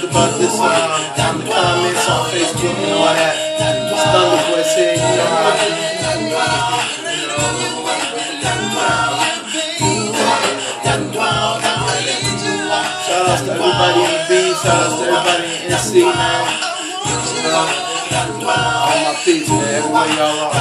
about this in the comments on Facebook and all that. It's Thunder Voice here, you know how I do. Shout out to everybody in the beat, shout out to everybody in NC, man. All my peeps, man, everywhere y'all are.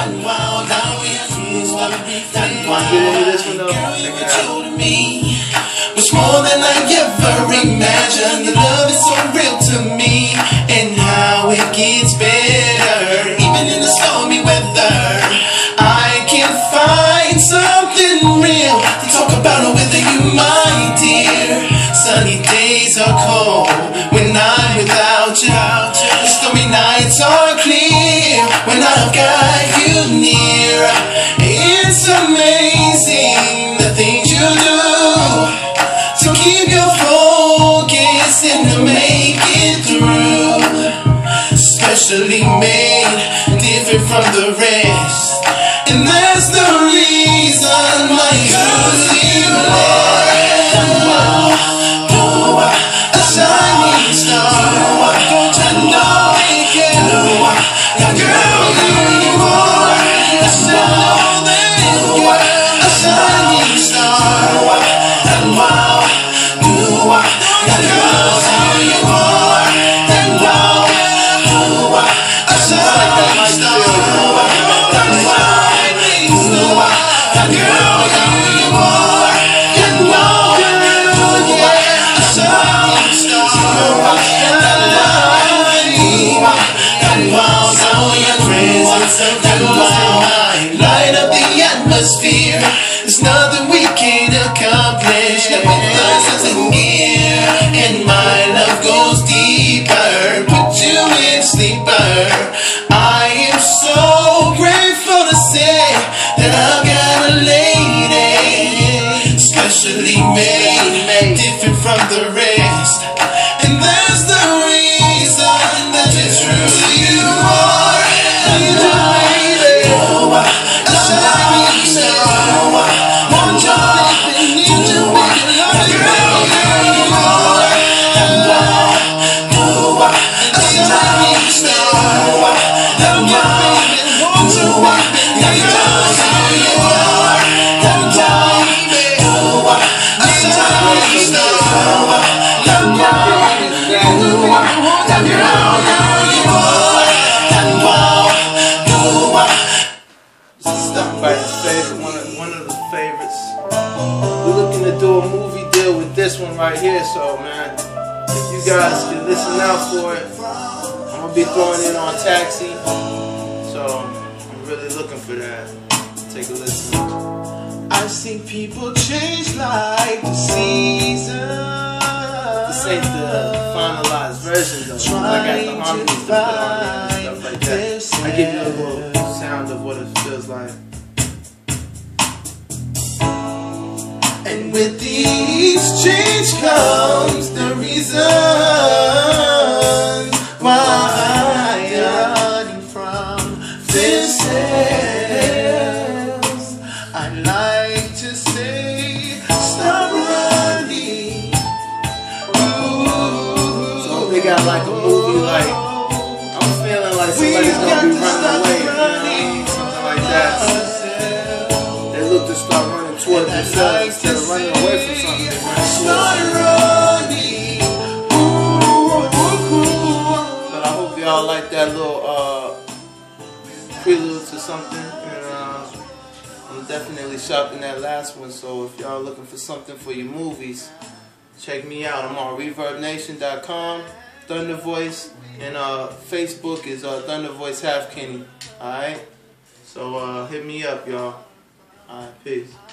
Want to get into this one though? Check it out. Much more than I ever imagined. The love is so real to me, and how it gets better, even in the stormy weather. I can find something real to talk about with you, my dear. Sunny days are cold when I'm without you. The stormy nights are clear when I've got you near. It's amazing the things you do to keep your focus and to make it through. Specially made, different from the rest, and that's the reason why you are a shining star. Don't you know it, girl? Girl, you are a shining star. Light up the atmosphere. There's nothing we can accomplish that with us isn't gear. And my love goes deeper, put you in sleeper. I am so grateful to say that I've got a lady, specially made, different from the rest. And that's the reason that it's true you are. One of the favorites. We're looking to do a movie deal with this one right here, so man, if you guys can listen out for it, I'm gonna be throwing it on Taxi, so I'm really looking for that. Take a listen. I've seen people change like the seasons. This ain't the finalized version though. I got the harmonies to put on there and stuff like that. I give you a little sound of what it feels like. And with each change comes the reason why I'm running from this else. I like to say, stop running. Ooh. So they got like a movie like, I'm feeling like somebody's gonna be running away, something like that. They look to start running towards themselves instead of running away from something. But I hope y'all like that little prelude to something. And I'm definitely shopping that last one. So if y'all looking for something for your movies, check me out. I'm on ReverbNation.com, Thunder Voice, and Facebook is Thunder Voice Half Kenny. Alright? So hit me up, y'all. Alright, peace.